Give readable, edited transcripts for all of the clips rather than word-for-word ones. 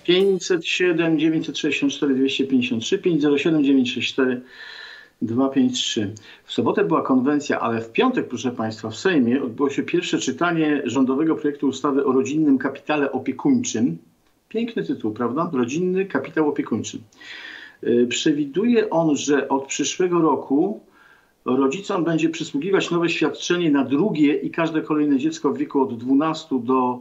507 964 253 507 964 253. W sobotę była konwencja, ale w piątek, proszę Państwa, w Sejmie odbyło się pierwsze czytanie rządowego projektu ustawy o rodzinnym kapitale opiekuńczym. Piękny tytuł, prawda? Rodzinny kapitał opiekuńczy. Przewiduje on, że od przyszłego roku rodzicom będzie przysługiwać nowe świadczenie na drugie i każde kolejne dziecko w wieku od 12 do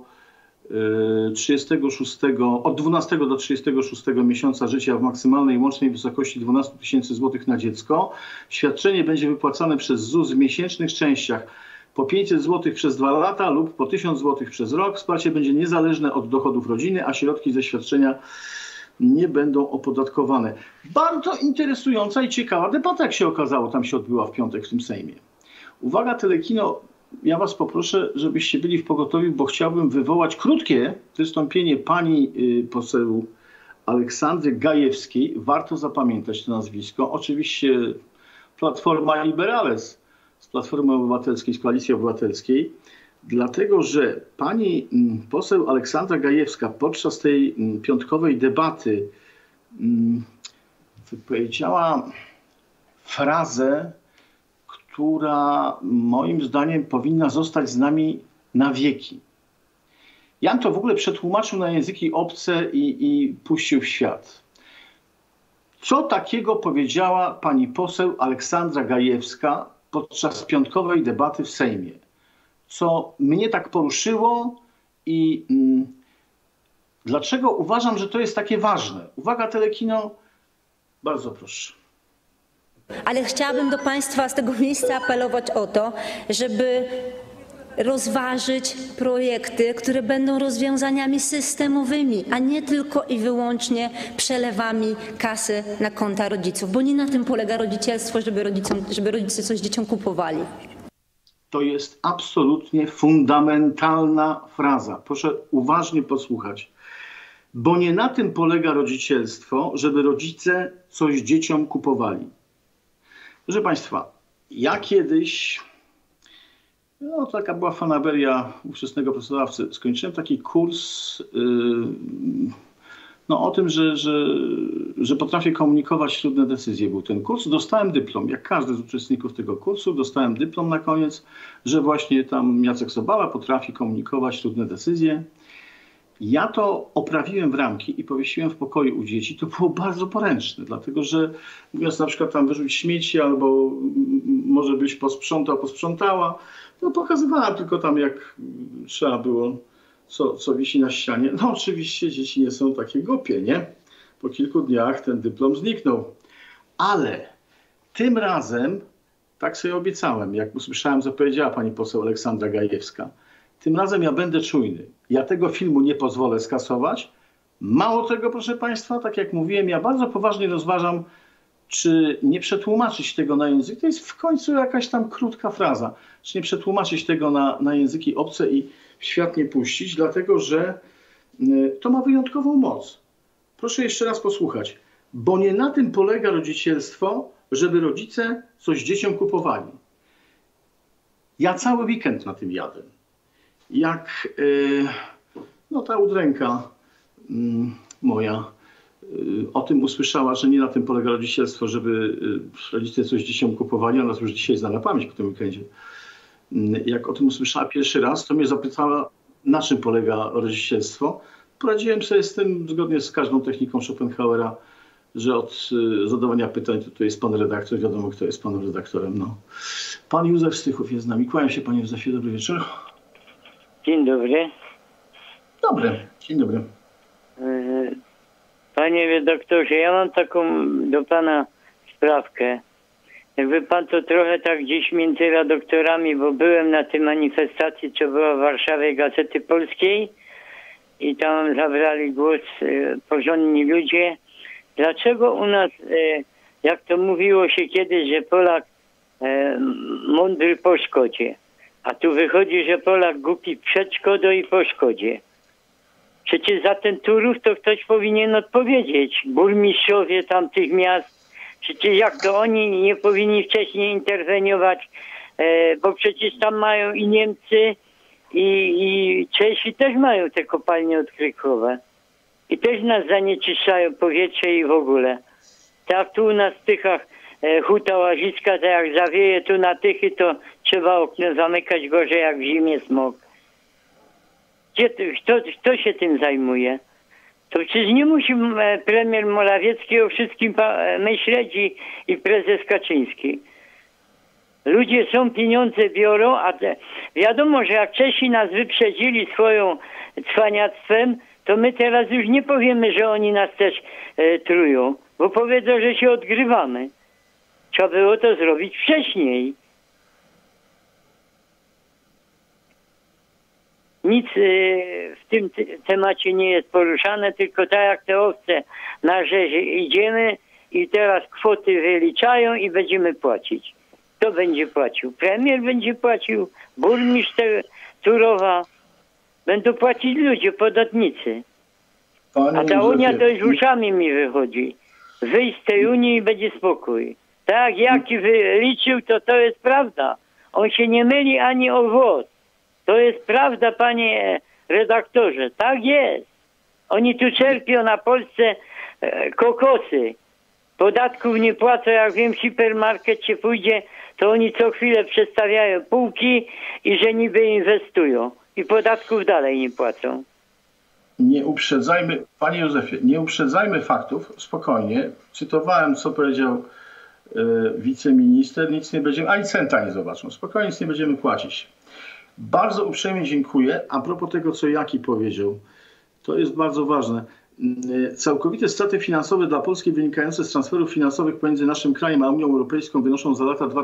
36, od 12 do 36 miesiąca życia w maksymalnej łącznej wysokości 12 tysięcy złotych na dziecko. Świadczenie będzie wypłacane przez ZUS w miesięcznych częściach po 500 zł przez 2 lata lub po 1000 zł przez rok. Wsparcie będzie niezależne od dochodów rodziny, a środki ze świadczenia nie będą opodatkowane. Bardzo interesująca i ciekawa debata, jak się okazało, tam się odbyła w piątek w tym Sejmie. Uwaga, Telekino, ja Was poproszę, żebyście byli w pogotowiu, bo chciałbym wywołać krótkie wystąpienie pani poseł Aleksandry Gajewskiej. Warto zapamiętać to nazwisko. Oczywiście Platforma Liberales z Platformy Obywatelskiej, z Koalicji Obywatelskiej. Dlatego, że pani poseł Aleksandra Gajewska podczas tej piątkowej debaty wypowiedziała frazę, która moim zdaniem powinna zostać z nami na wieki. Ja bym to w ogóle przetłumaczył na języki obce i puścił w świat. Co takiego powiedziała pani poseł Aleksandra Gajewska podczas piątkowej debaty w Sejmie? Co mnie tak poruszyło i dlaczego uważam, że to jest takie ważne. Uwaga, Telekino, bardzo proszę. Ale chciałabym do Państwa z tego miejsca apelować o to, żeby rozważyć projekty, które będą rozwiązaniami systemowymi, a nie tylko i wyłącznie przelewami kasy na konta rodziców, bo nie na tym polega rodzicielstwo, żeby rodzice coś dzieciom kupowali. To jest absolutnie fundamentalna fraza. Proszę uważnie posłuchać. Bo nie na tym polega rodzicielstwo, żeby rodzice coś dzieciom kupowali. Proszę Państwa, ja kiedyś, no taka była fanaberia ówczesnego pracodawcy, skończyłem taki kurs o tym, że potrafię komunikować ślubne decyzje. Był ten kurs, dostałem dyplom, jak każdy z uczestników tego kursu, dostałem dyplom na koniec, że właśnie tam Jacek Sobala potrafi komunikować ślubne decyzje. Ja to oprawiłem w ramki i powiesiłem w pokoju u dzieci. To było bardzo poręczne, dlatego że mówiąc na przykład tam wyrzuć śmieci albo może byś posprzątał, posprzątała, to pokazywałem tylko tam jak trzeba było, co wisi na ścianie. No oczywiście dzieci nie są takie głupie, nie? Po kilku dniach ten dyplom zniknął. Ale tym razem, tak sobie obiecałem, jak usłyszałem, co powiedziała pani poseł Aleksandra Gajewska, tym razem ja będę czujny. Ja tego filmu nie pozwolę skasować. Mało tego, proszę Państwa, tak jak mówiłem, ja bardzo poważnie rozważam, czy nie przetłumaczyć tego na język. To jest w końcu jakaś tam krótka fraza. Czy nie przetłumaczyć tego na języki obce i w świat nie puścić, dlatego że to ma wyjątkową moc. Proszę jeszcze raz posłuchać. Bo nie na tym polega rodzicielstwo, żeby rodzice coś dzieciom kupowali. Ja cały weekend na tym jadę. Jak ta udręka moja o tym usłyszała, że nie na tym polega rodzicielstwo, żeby rodzice coś dzieciom kupowali, ona już dzisiaj zna na pamięć po tym weekendzie. Jak o tym usłyszała pierwszy raz, to mnie zapytała, na czym polega rodzicielstwo. Poradziłem sobie z tym zgodnie z każdą techniką Schopenhauera, że od zadawania pytań to jest pan redaktor, wiadomo kto jest panem redaktorem. No. Pan Józef Stychów jest z nami. Kłaniam się panie Józefie, dobry wieczór. Dzień dobry. Dobry, dzień dobry. Panie redaktorze, ja mam taką do pana sprawkę. Jakby pan to trochę tak gdzieś między redaktorami, bo byłem na tej manifestacji, co była w Warszawie Gazety Polskiej i tam zabrali głos porządni ludzie. Dlaczego u nas, jak to mówiło się kiedyś, że Polak mądry po szkodzie, a tu wychodzi, że Polak głupi przed szkodą i po szkodzie. Przecież za ten Turów to ktoś powinien odpowiedzieć. Burmistrzowie tamtych miast. Przecież jak to oni nie powinni wcześniej interweniować, bo przecież tam mają i Niemcy, i Czesi też mają te kopalnie odkrywkowe. I też nas zanieczyszczają powietrze i w ogóle. Tak tu u nas w Tychach huta łaziska, to jak zawieje tu na Tychy, to trzeba okno zamykać, gorzej jak w zimie smog. Kto się tym zajmuje? To przecież nie musi premier Morawiecki o wszystkim myśleć i prezes Kaczyński. Ludzie są, pieniądze biorą, a wiadomo, że jak Czesi nas wyprzedzili swoją cwaniactwem, to my teraz już nie powiemy, że oni nas też trują, bo powiedzą, że się odgrywamy. Trzeba było to zrobić wcześniej. Nic w tym temacie nie jest poruszane, tylko tak jak te owce na rzezie idziemy i teraz kwoty wyliczają i będziemy płacić. Kto będzie płacił? Premier będzie płacił, burmistrz Turowa. Będą płacić ludzie, podatnicy. A ta Unia to już uszami mi wychodzi. Wyjść z tej Unii i będzie spokój. Tak, jaki wyliczył, to jest prawda. On się nie myli ani o włos. To jest prawda, panie redaktorze. Tak jest. Oni tu czerpią na Polsce kokosy. Podatków nie płacą, jak wiem, w hipermarket się pójdzie, to oni co chwilę przestawiają półki i że niby inwestują. I podatków dalej nie płacą. Nie uprzedzajmy, panie Józefie, nie uprzedzajmy faktów, spokojnie. Cytowałem, co powiedział wiceminister, nic nie będziemy, ani centa nie zobaczą. Spokojnie, nic nie będziemy płacić. Bardzo uprzejmie dziękuję. A propos tego, co Jaki powiedział, to jest bardzo ważne. Całkowite straty finansowe dla Polski wynikające z transferów finansowych pomiędzy naszym krajem a Unią Europejską wynoszą za lata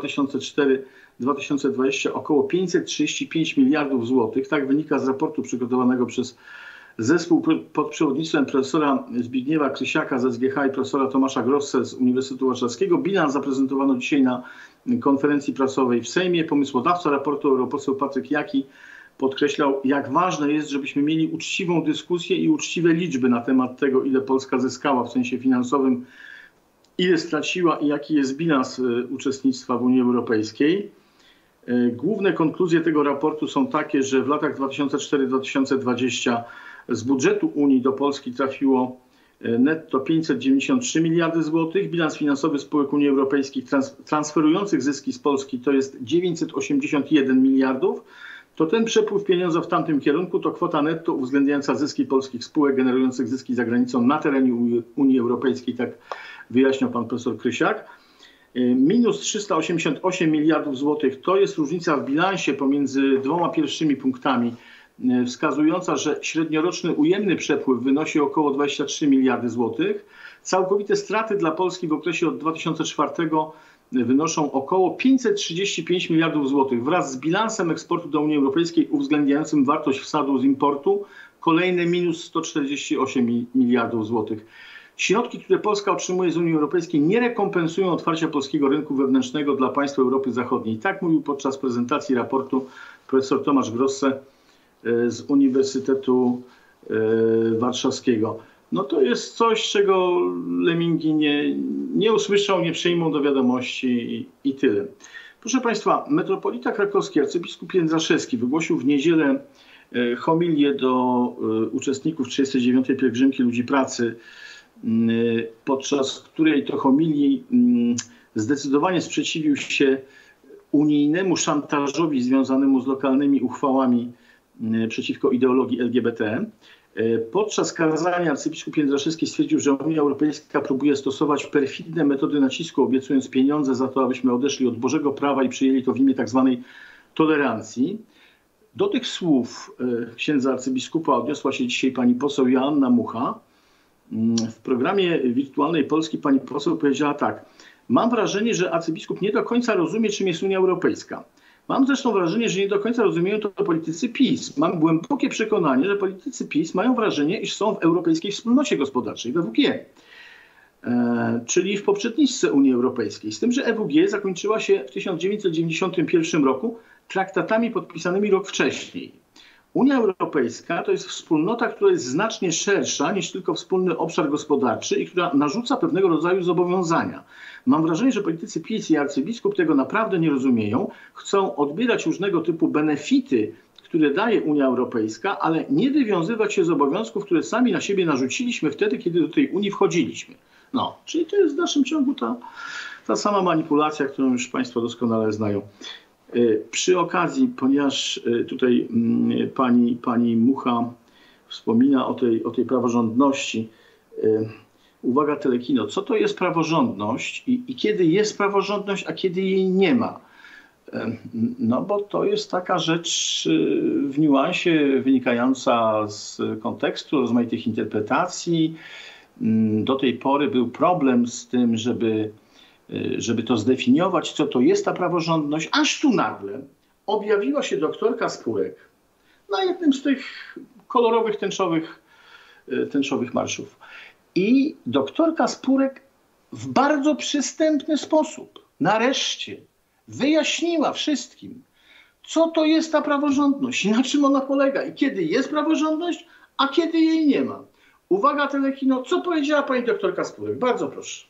2004-2020 około 535 miliardów złotych. Tak wynika z raportu przygotowanego przez zespół pod przewodnictwem profesora Zbigniewa Krysiaka z SGH i profesora Tomasza Grosse z Uniwersytetu Warszawskiego. Bilans zaprezentowano dzisiaj na konferencji prasowej w Sejmie. Pomysłodawca raportu, europoseł Patryk Jaki, podkreślał, jak ważne jest, żebyśmy mieli uczciwą dyskusję i uczciwe liczby na temat tego, ile Polska zyskała w sensie finansowym, ile straciła i jaki jest bilans uczestnictwa w Unii Europejskiej. Główne konkluzje tego raportu są takie, że w latach 2004-2020 z budżetu Unii do Polski trafiło netto 593 miliardy złotych. Bilans finansowy spółek Unii Europejskiej transferujących zyski z Polski to jest 981 miliardów. To ten przepływ pieniądza w tamtym kierunku to kwota netto uwzględniająca zyski polskich spółek generujących zyski za granicą na terenie Unii Europejskiej, tak wyjaśniał pan profesor Krysiak. Minus 388 miliardów złotych to jest różnica w bilansie pomiędzy dwoma pierwszymi punktami, wskazująca, że średnioroczny ujemny przepływ wynosi około 23 miliardy złotych. Całkowite straty dla Polski w okresie od 2004 wynoszą około 535 miliardów złotych wraz z bilansem eksportu do Unii Europejskiej uwzględniającym wartość wsadu z importu kolejne minus 148 miliardów złotych. Środki, które Polska otrzymuje z Unii Europejskiej, nie rekompensują otwarcia polskiego rynku wewnętrznego dla państw Europy Zachodniej. Tak mówił podczas prezentacji raportu profesor Tomasz Grosse z Uniwersytetu Warszawskiego. No to jest coś, czego Lemingi nie usłyszą, nie przyjmą do wiadomości i tyle. Proszę państwa, metropolita krakowski, arcybiskup Jędraszewski wygłosił w niedzielę homilię do uczestników 39. pielgrzymki Ludzi Pracy, podczas której to homilii zdecydowanie sprzeciwił się unijnemu szantażowi związanemu z lokalnymi uchwałami przeciwko ideologii LGBT. Podczas kazania arcybiskup Jędraszewski stwierdził, że Unia Europejska próbuje stosować perfidne metody nacisku, obiecując pieniądze za to, abyśmy odeszli od Bożego prawa i przyjęli to w imię tak zwanej tolerancji. Do tych słów księdza arcybiskupa odniosła się dzisiaj pani poseł Joanna Mucha. W programie Wirtualnej Polski pani poseł powiedziała tak: mam wrażenie, że arcybiskup nie do końca rozumie, czym jest Unia Europejska. Mam zresztą wrażenie, że nie do końca rozumieją to politycy PiS. Mam głębokie przekonanie, że politycy PiS mają wrażenie, iż są w Europejskiej Wspólnocie Gospodarczej, w EWG, czyli w poprzedniczce Unii Europejskiej. Z tym, że EWG zakończyła się w 1991 roku traktatami podpisanymi rok wcześniej. Unia Europejska to jest wspólnota, która jest znacznie szersza niż tylko wspólny obszar gospodarczy i która narzuca pewnego rodzaju zobowiązania. Mam wrażenie, że politycy PiS i arcybiskup tego naprawdę nie rozumieją. Chcą odbierać różnego typu benefity, które daje Unia Europejska, ale nie wywiązywać się z obowiązków, które sami na siebie narzuciliśmy wtedy, kiedy do tej Unii wchodziliśmy. No, czyli to jest w dalszym ciągu ta sama manipulacja, którą już Państwo doskonale znają. Przy okazji, ponieważ tutaj pani Mucha wspomina o tej praworządności, uwaga, Telekino, co to jest praworządność i kiedy jest praworządność, a kiedy jej nie ma? No bo to jest taka rzecz w niuansie wynikająca z kontekstu, rozmaitych interpretacji. Do tej pory był problem z tym, żeby to zdefiniować, co to jest ta praworządność, aż tu nagle objawiła się doktorka Spurek na jednym z tych kolorowych, tęczowych marszów. I doktorka Spurek w bardzo przystępny sposób nareszcie wyjaśniła wszystkim, co to jest ta praworządność i na czym ona polega i kiedy jest praworządność, a kiedy jej nie ma. Uwaga, Telekino, co powiedziała pani doktorka Spurek? Bardzo proszę.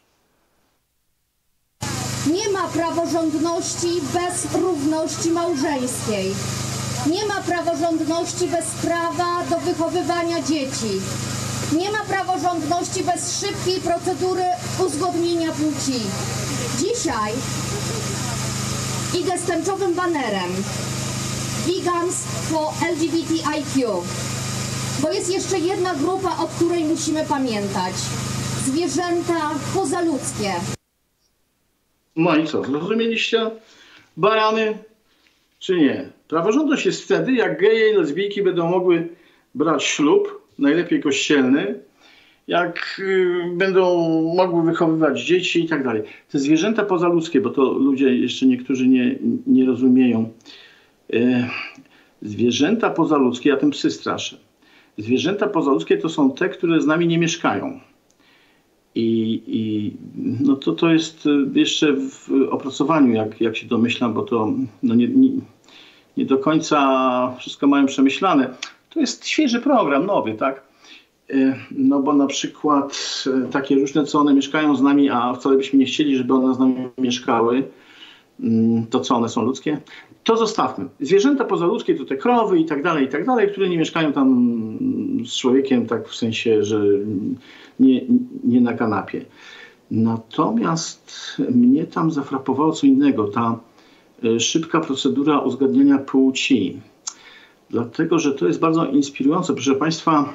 Nie ma praworządności bez równości małżeńskiej. Nie ma praworządności bez prawa do wychowywania dzieci. Nie ma praworządności bez szybkiej procedury uzgodnienia płci. Dzisiaj idę z tęczowym banerem Vegans for LGBTIQ, bo jest jeszcze jedna grupa, o której musimy pamiętać. Zwierzęta pozaludzkie. No i co, zrozumieliście? Barany czy nie? Praworządność jest wtedy, jak geje i lesbijki będą mogły brać ślub, najlepiej kościelny, jak będą mogły wychowywać dzieci i tak dalej. Te zwierzęta pozaludzkie, bo to ludzie jeszcze niektórzy nie rozumieją. Zwierzęta pozaludzkie, ja tym psy straszę. Zwierzęta pozaludzkie to są te, które z nami nie mieszkają. I no to jest jeszcze w opracowaniu, jak się domyślam, bo to no nie do końca wszystko mają przemyślane. To jest świeży program, nowy, tak? No bo na przykład takie różne, co one mieszkają z nami, a wcale byśmy nie chcieli, żeby one z nami mieszkały, to co, one są ludzkie? To zostawmy. Zwierzęta pozaludzkie to te krowy i tak dalej, które nie mieszkają tam z człowiekiem, tak w sensie, że nie na kanapie. Natomiast mnie tam zafrapowało co innego, ta szybka procedura uzgadniania płci. Dlatego, że to jest bardzo inspirujące. Proszę Państwa,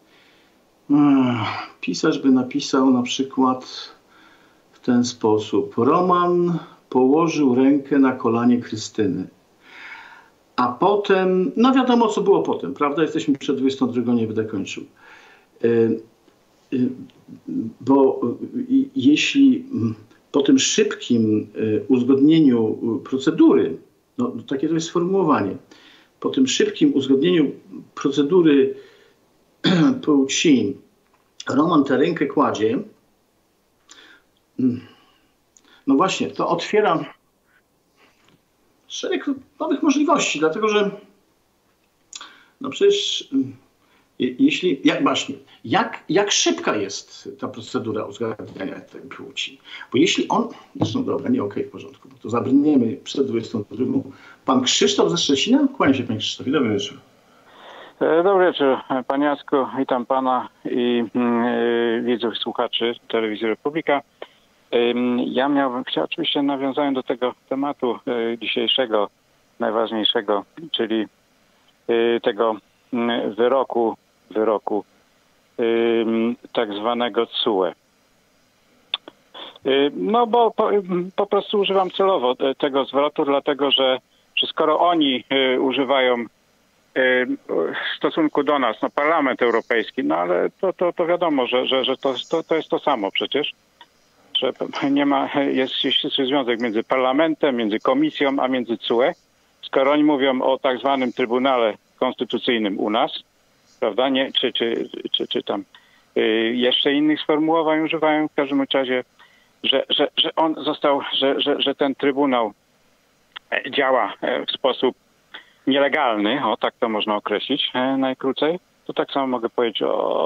pisarz by napisał na przykład w ten sposób. Roman położył rękę na kolanie Krystyny. A potem, no wiadomo co było potem, prawda? Jesteśmy przed 22, nie będę kończył. Bo jeśli po tym szybkim uzgodnieniu procedury, no takie to jest sformułowanie, po tym szybkim uzgodnieniu procedury płci Roman tę rękę kładzie, no właśnie, to otwiera szereg nowych możliwości, dlatego że no przecież jak szybka jest ta procedura uzgadniania tej płci? Bo jeśli zresztą dobra, nie okej, w porządku, bo to zabrniemy przed 22. Pan Krzysztof ze Szczecina? Kłaniam się, panie Krzysztofie, dobry wieczór. Dobry wieczór, panie Jacku, witam pana i widzów i słuchaczy Telewizji Republika. Ja chciał oczywiście nawiązałem do tego tematu dzisiejszego, najważniejszego, czyli tego wyroku tak zwanego TSUE. No bo po prostu używam celowo tego zwrotu, dlatego że skoro oni używają w stosunku do nas, no Parlament Europejski, no ale to wiadomo, że to jest to samo przecież, że nie ma, jest ścisły związek między Parlamentem, między Komisją, a między TSUE. Skoro oni mówią o tak zwanym Trybunale Konstytucyjnym u nas, prawda, nie, czy tam jeszcze innych sformułowań używają, w każdym razie, że on został, że ten Trybunał działa w sposób nielegalny, tak to można określić najkrócej, to tak samo mogę powiedzieć,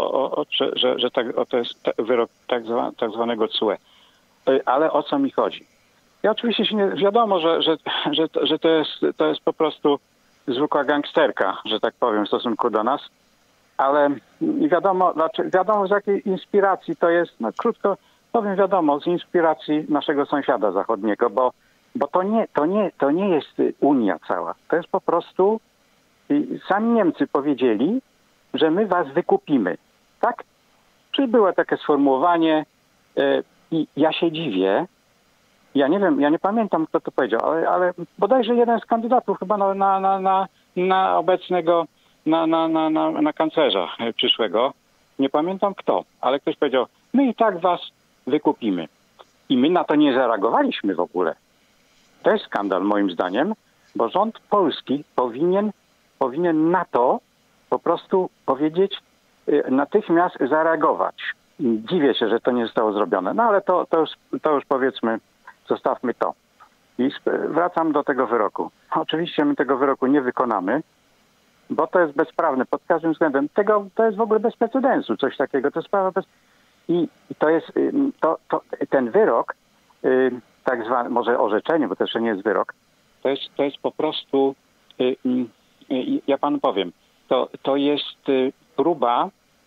to jest wyrok tak zwanego TSUE. Ale o co mi chodzi? Ja oczywiście wiadomo, że to jest po prostu zwykła gangsterka, że tak powiem, w stosunku do nas. Ale wiadomo z jakiej inspiracji to jest, no krótko powiem, wiadomo, z inspiracji naszego sąsiada zachodniego, bo to nie jest Unia cała. To jest po prostu, sami Niemcy powiedzieli, że my was wykupimy. Tak? Czyli było takie sformułowanie i ja się dziwię, ja nie wiem, ja nie pamiętam, kto to powiedział, ale bodajże jeden z kandydatów chyba na obecnego, na kanclerza przyszłego, nie pamiętam kto, ale ktoś powiedział, my i tak was wykupimy. I my na to nie zareagowaliśmy w ogóle. To jest skandal moim zdaniem, bo rząd polski powinien na to po prostu powiedzieć, natychmiast zareagować. Dziwię się, że to nie zostało zrobione. No ale to już powiedzmy, zostawmy to. I wracam do tego wyroku. Oczywiście my tego wyroku nie wykonamy, bo to jest bezprawne pod każdym względem. To jest w ogóle bez precedensu, coś takiego. To jest sprawa bez... I to jest, ten wyrok, tak zwany, może orzeczenie, bo to jeszcze nie jest wyrok, to jest po prostu, ja panu powiem, to jest próba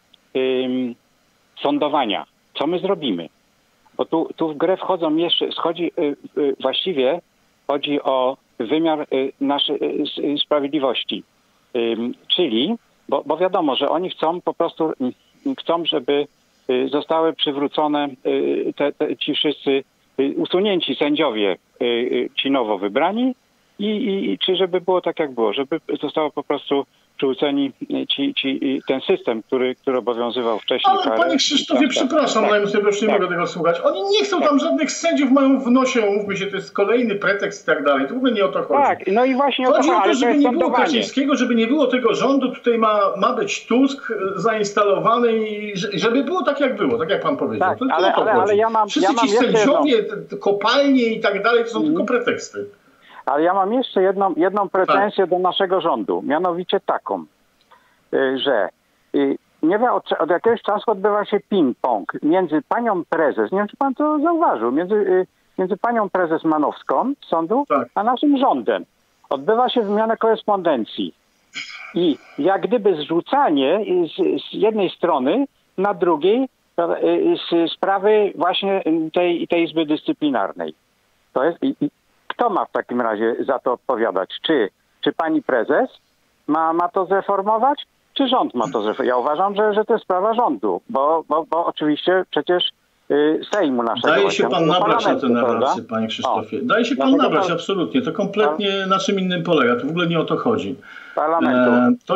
sądowania. Co my zrobimy? Bo tu w grę właściwie chodzi o wymiar naszej sprawiedliwości. Czyli, bo wiadomo, że oni chcą, żeby zostały przywrócone ci wszyscy usunięci sędziowie, ci nowo wybrani i czy żeby było tak, jak było, żeby zostało po prostu przywróceni ten system, który obowiązywał wcześniej. Ale panie Krzysztofie, przepraszam, już nie mogę tego słuchać. Oni nie chcą tam żadnych sędziów, mają w nosie, umówmy się, to jest kolejny pretekst i tak dalej. To w ogóle nie o to chodzi. Tak, no i właśnie chodzi o to, żeby nie było Kaczyńskiego, żeby nie było tego rządu, tutaj ma być Tusk zainstalowany i żeby było tak, jak było, tak jak pan powiedział. Tak, to ale wszyscy ci sędziowie, kopalnie i tak dalej, to są tylko preteksty. Ale ja mam jeszcze jedną pretensję do naszego rządu, mianowicie taką, że nie wiem, od jakiegoś czasu odbywa się ping-pong między panią prezes, nie wiem, czy pan to zauważył, między panią prezes Manowską z sądu, a naszym rządem. Odbywa się wymiana korespondencji. I jak gdyby zrzucanie z jednej strony na drugiej sprawy właśnie tej Izby Dyscyplinarnej. To jest... Kto ma w takim razie za to odpowiadać? Czy pani prezes ma to zreformować, czy rząd ma to zreformować? Ja uważam, że to jest sprawa rządu, bo oczywiście przecież Sejmu naszego... Daje się pan nabrać na tę narrację, panie Krzysztofie. Daje się pan nabrać, absolutnie. To kompletnie na czym innym polega. To w ogóle nie o to chodzi. To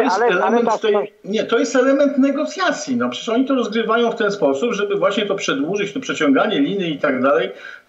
jest element negocjacji. No, przecież oni to rozgrywają w ten sposób, żeby właśnie to przedłużyć, to przeciąganie liny i tak dalej.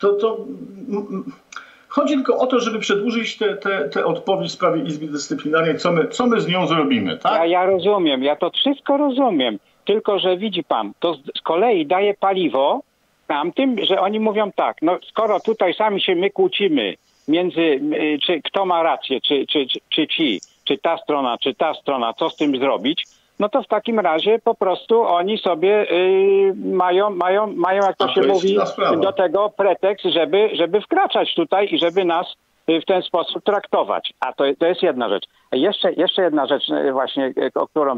Chodzi tylko o to, żeby przedłużyć tę odpowiedź w sprawie Izby Dyscyplinarnej, co my z nią zrobimy, tak? Ja rozumiem, ja to wszystko rozumiem. Tylko, że widzi pan, to z kolei daje paliwo tamtym, że oni mówią tak, no skoro tutaj sami się my kłócimy między, czy kto ma rację, czy ta strona, co z tym zrobić, no to w takim razie po prostu oni sobie mają, jak to się mówi, do tego pretekst, żeby wkraczać tutaj i żeby nas w ten sposób traktować. A to jest jedna rzecz. Jeszcze jedna rzecz właśnie, o którą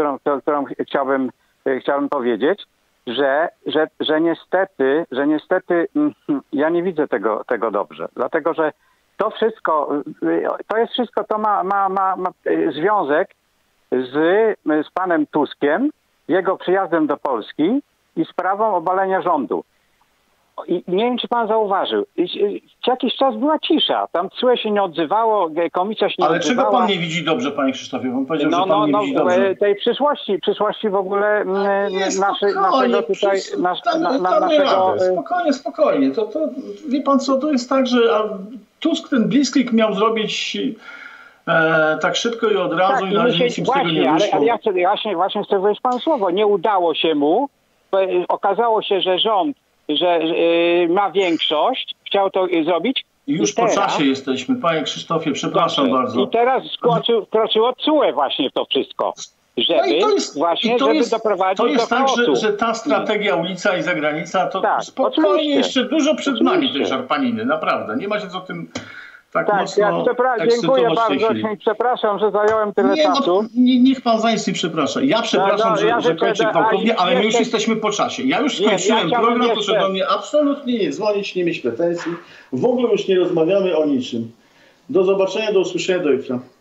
chciałbym powiedzieć, że niestety ja nie widzę tego dobrze. Dlatego, że to wszystko to ma związek z panem Tuskiem, jego przyjazdem do Polski i sprawą obalenia rządu. I nie wiem, czy pan zauważył, jakiś czas była cisza, tam CUE się nie odzywało, komisja się nie odzywała. Ale czego pan nie widzi dobrze, panie Krzysztofie? Pan powiedział, że pan nie widzi dobrze. Tej przyszłości w ogóle naszego tutaj... Spokojnie. To wie pan co, to jest tak, że Tusk ten blisklik miał zrobić tak szybko i od razu i na razie nic z tego nie wyszło. Ale ja właśnie chcę powiedzieć panu słowo. Nie udało się mu. Okazało się, że rząd ma większość, chciał to zrobić. I już po czasie jesteśmy, panie Krzysztofie, przepraszam bardzo. I teraz wkroczyło CUE właśnie w to wszystko. Żeby doprowadzić do chaosu. To jest tak, że ta strategia ulica i zagranica to spokojnie oczywiście. Jeszcze dużo przed nami tej szarpaniny, naprawdę. Nie ma się co tym tak ja mocno dziękuję ekscytować w tej bardzo. chwili. Przepraszam, że zająłem tyle czasu. Niech pan za nic nie przeprasza. Ja przepraszam, że kończę gwałtownie, ale my już jesteśmy po czasie. Ja już skończyłem program, proszę do mnie absolutnie nie dzwonić, nie mieć pretensji. W ogóle już nie rozmawiamy o niczym. Do zobaczenia, do usłyszenia, do jutra.